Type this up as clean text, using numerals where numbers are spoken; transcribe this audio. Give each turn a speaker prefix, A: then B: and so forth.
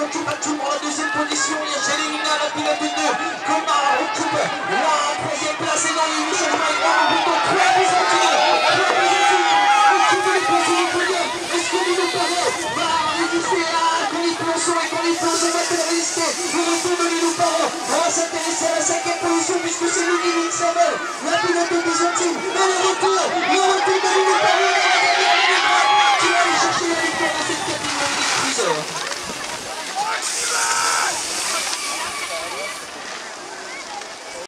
A: qui bat tout en la deuxième position. Il y a Jelena, la pilote de 2. Comar occupe la troisième place et dans les 8 changements énormes. Donc 3 Byzantines. 3 Byzantines. Occupe les places du podium. Est-ce que nous paraît va résister à quand les plans et quand les plans va-t-elle résister? Le retour de Lino Paro. On va s'intéresser à la 5e position puisque c'est Louis Samuel, la pilote de Byzantine.